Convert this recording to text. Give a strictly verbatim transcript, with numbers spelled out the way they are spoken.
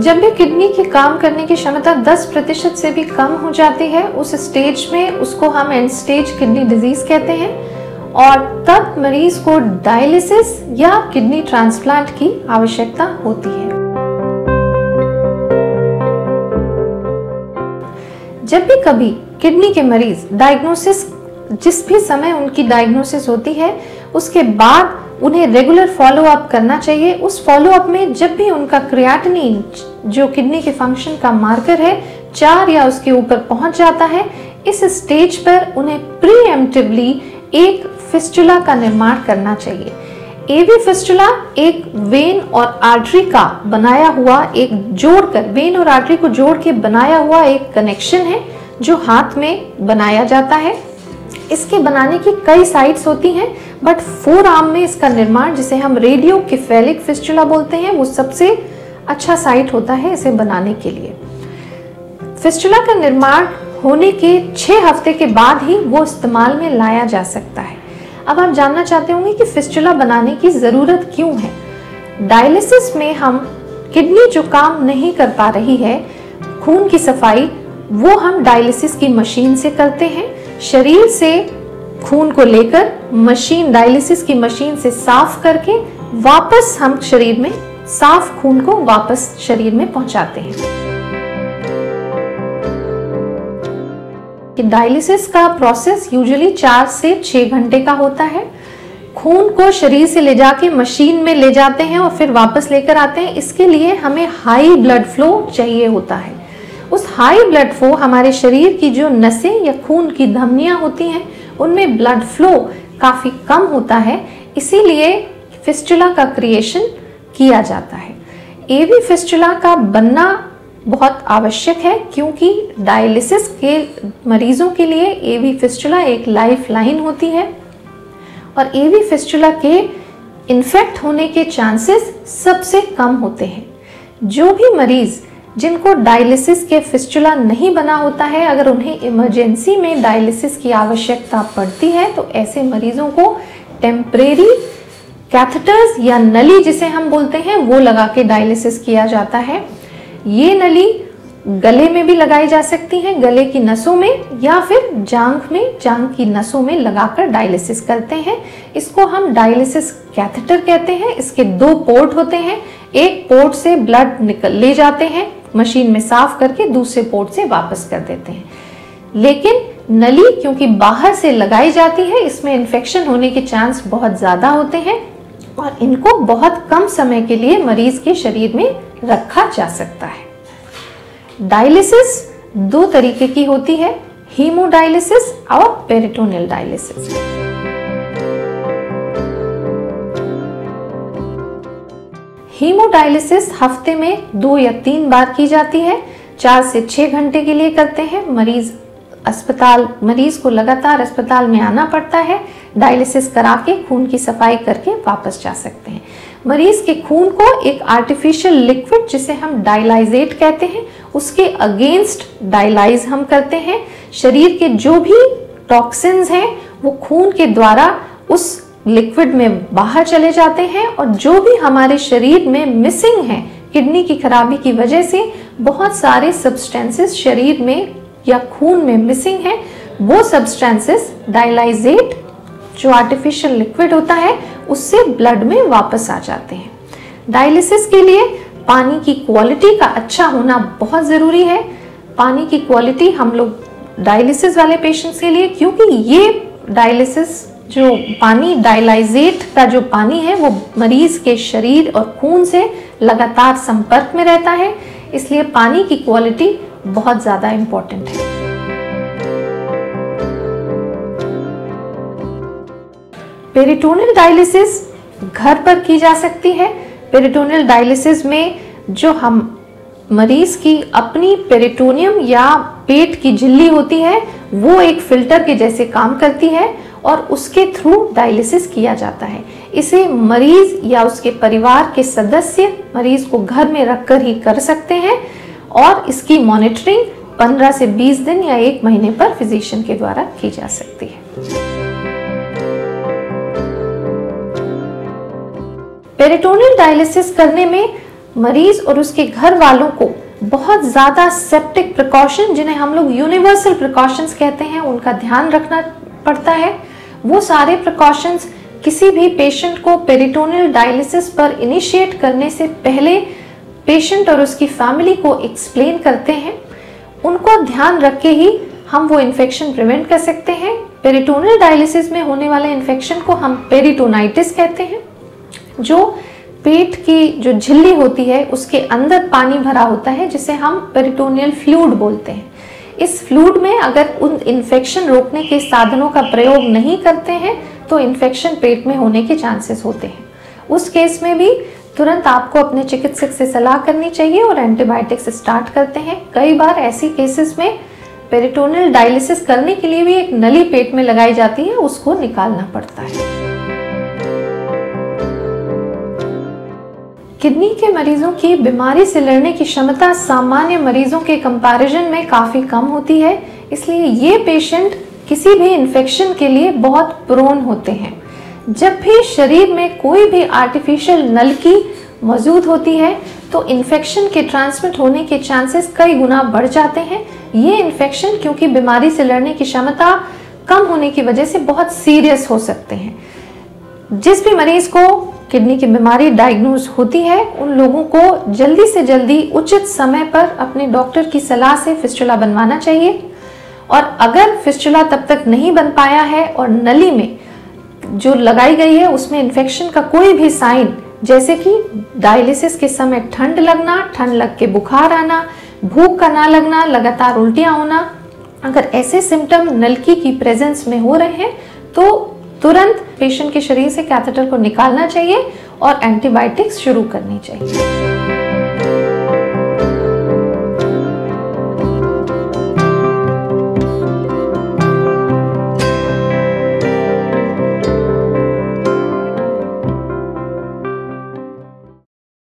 जब भी किडनी की काम करने की क्षमता दस प्रतिशत से भी कम हो जाती है, उस स्टेज में उसको हम एंड स्टेज किडनी डिजीज कहते हैं और तब मरीज को डायलिसिस या किडनी ट्रांसप्लांट की आवश्यकता होती है। जब भी कभी किडनी के मरीज डायग्नोसिस, जिस भी समय उनकी डायग्नोसिस होती है उसके बाद उन्हें रेगुलर फॉलो अप करना चाहिए। उस फॉलो अप में जब भी उनका क्रिएटिनिन, जो किडनी के फंक्शन का मार्कर है, चार या उसके ऊपर पहुंच जाता है, इस स्टेज पर उन्हें प्रीएम्प्टिवली एक फिस्टुला का निर्माण करना चाहिए। एवी फिस्टुला एक वेन और आर्टरी का बनाया हुआ, एक जोड़कर वेन और आर्टरी को जोड़ के बनाया हुआ एक कनेक्शन है जो हाथ में बनाया जाता है। इसके बनाने की कई साइट्स होती हैं, बट फोर आर्म में इसका निर्माण, जिसे हम रेडियो किफेलिक फिस्टुला बोलते हैं, वो सबसे अच्छा साइट होता है इसे बनाने के लिए। फिस्टुला का निर्माण होने के छह हफ्ते के बाद ही वो इस्तेमाल में लाया जा सकता है। अब आप जानना चाहते होंगे कि फिस्टुला बनाने की ज़रूरत क्यों है। डायलिसिस में हम किडनी जो काम नहीं कर पा रही है, खून की सफाई, वो हम डायलिसिस की मशीन से करते हैं। शरीर से खून को लेकर मशीन, डायलिसिस की मशीन से साफ करके वापस हम शरीर में साफ खून को वापस शरीर में पहुंचाते हैं। डायलिसिस का प्रोसेस यूजुअली चार से छह घंटे का होता है। खून को शरीर से ले जाके मशीन में ले जाते हैं और फिर वापस लेकर आते हैं। इसके लिए हमें हाई ब्लड फ्लो चाहिए होता है। उस हाई ब्लड फ्लो, हमारे शरीर की जो नसें या खून की धमनियां होती हैं उनमें ब्लड फ्लो काफ़ी कम होता है, इसीलिए फिस्टुला का क्रिएशन किया जाता है। एवी फिस्टुला का बनना बहुत आवश्यक है क्योंकि डायलिसिस के मरीजों के लिए एवी फिस्टुला एक लाइफ लाइन होती है और एवी फिस्टुला के इन्फेक्ट होने के चांसेस सबसे कम होते हैं। जो भी मरीज जिनको डायलिसिस के फिस्टुला नहीं बना होता है, अगर उन्हें इमरजेंसी में डायलिसिस की आवश्यकता पड़ती है तो ऐसे मरीजों को टेम्परेरी कैथेटर्स या नली, जिसे हम बोलते हैं, वो लगा के डायलिसिस किया जाता है। ये नली गले में भी लगाई जा सकती है, गले की नसों में, या फिर जांघ में, जांघ की नसों में लगाकर डायलिसिस करते हैं। इसको हम डायलिसिस कैथेटर कहते हैं। इसके दो पोर्ट होते हैं, एक पोर्ट से ब्लड निकल ले जाते हैं मशीन में साफ करके, दूसरे पोर्ट से वापस कर देते हैं। लेकिन नली क्योंकि बाहर से लगाई जाती है, इसमें इन्फेक्शन होने के चांस बहुत ज़्यादा होते हैं और इनको बहुत कम समय के लिए मरीज के शरीर में रखा जा सकता है। डायलिसिस दो तरीके की होती है, हीमोडायलिसिस और पेरिटोनियल डायलिसिस। हीमोडायलिसिस हफ्ते में दो या तीन बार की जाती है, चार से छह घंटे के लिए करते हैं। मरीज अस्पताल मरीज को लगातार अस्पताल में आना पड़ता है, डायलिसिस करा के खून की सफाई करके वापस जा सकते हैं। मरीज के खून को एक आर्टिफिशियल लिक्विड, जिसे हम डायलाइजेट कहते हैं, उसके अगेंस्ट डायलाइज हम करते हैं। शरीर के जो भी टॉक्सिन्स हैं वो खून के द्वारा उस लिक्विड में बाहर चले जाते हैं और जो भी हमारे शरीर में मिसिंग है, किडनी की खराबी की वजह से बहुत सारे सब्सटेंसेस शरीर में या खून में मिसिंग है, वो सब्सटेंसेस डायलाइजेट, जो आर्टिफिशियल लिक्विड होता है, उससे ब्लड में वापस आ जाते हैं। डायलिसिस के लिए पानी की क्वालिटी का अच्छा होना बहुत ज़रूरी है। पानी की क्वालिटी हम लोग डायलिसिस वाले पेशेंट्स के लिए, क्योंकि ये डायलिसिस जो पानी, डायलाइजेट का जो पानी है, वो मरीज के शरीर और खून से लगातार संपर्क में रहता है, इसलिए पानी की क्वालिटी बहुत ज़्यादा इम्पोर्टेंट है। पेरिटोनियल डायलिसिस घर पर की जा सकती है। पेरिटोनियल डायलिसिस में जो हम मरीज की अपनी पेरिटोनियम या पेट की झिल्ली होती है, वो एक फिल्टर के जैसे काम करती है और उसके थ्रू डायलिसिस किया जाता है। इसे मरीज या उसके परिवार के सदस्य मरीज को घर में रखकर ही कर सकते हैं और इसकी मॉनिटरिंग पंद्रह से बीस दिन या एक महीने पर फिजिशियन के द्वारा की जा सकती है। पेरिटोनियल डायलिसिस करने में मरीज और उसके घर वालों को बहुत ज़्यादा सेप्टिक प्रिकॉशन, जिन्हें हम लोग यूनिवर्सल प्रिकॉशंस कहते हैं, उनका ध्यान रखना पड़ता है। वो सारे प्रिकॉशंस किसी भी पेशेंट को पेरिटोनियल डायलिसिस पर इनिशिएट करने से पहले पेशेंट और उसकी फैमिली को एक्सप्लेन करते हैं। उनको ध्यान रख के ही हम वो इन्फेक्शन प्रिवेंट कर सकते हैं। पेरिटोनियल डायलिसिस में होने वाले इन्फेक्शन को हम पेरिटोनाइटिस कहते हैं, जो पेट की जो झिल्ली होती है उसके अंदर पानी भरा होता है, जिसे हम पेरिटोनियल फ्लूइड बोलते हैं। इस फ्लूइड में अगर उन इन्फेक्शन रोकने के साधनों का प्रयोग नहीं करते हैं तो इन्फेक्शन पेट में होने के चांसेस होते हैं। उस केस में भी तुरंत आपको अपने चिकित्सक से सलाह करनी चाहिए और एंटीबायोटिक्स स्टार्ट करते हैं। कई बार ऐसी केसेस में पेरिटोनियल डायलिसिस करने के लिए भी एक नली पेट में लगाई जाती है, उसको निकालना पड़ता है। किडनी के मरीजों की बीमारी से लड़ने की क्षमता सामान्य मरीजों के कंपैरिजन में काफ़ी कम होती है, इसलिए ये पेशेंट किसी भी इन्फेक्शन के लिए बहुत प्रोन होते हैं। जब भी शरीर में कोई भी आर्टिफिशियल नलकी मौजूद होती है तो इन्फेक्शन के ट्रांसमिट होने के चांसेस कई गुना बढ़ जाते हैं। ये इन्फेक्शन क्योंकि बीमारी से लड़ने की क्षमता कम होने की वजह से बहुत सीरियस हो सकते हैं। जिस भी मरीज को किडनी की बीमारी डायग्नोज होती है उन लोगों को जल्दी से जल्दी उचित समय पर अपने डॉक्टर की सलाह से फिस्टुला बनवाना चाहिए। और अगर फिस्टुला तब तक नहीं बन पाया है और नली में जो लगाई गई है उसमें इन्फेक्शन का कोई भी साइन, जैसे कि डायलिसिस के समय ठंड लगना, ठंड लग के बुखार आना, भूख का ना लगना, लगातार उल्टियां होना, अगर ऐसे सिम्टम नलकी की प्रेजेंस में हो रहे हैं तो तुरंत पेशेंट के शरीर से कैथेटर को निकालना चाहिए और एंटीबायोटिक्स शुरू करनी चाहिए।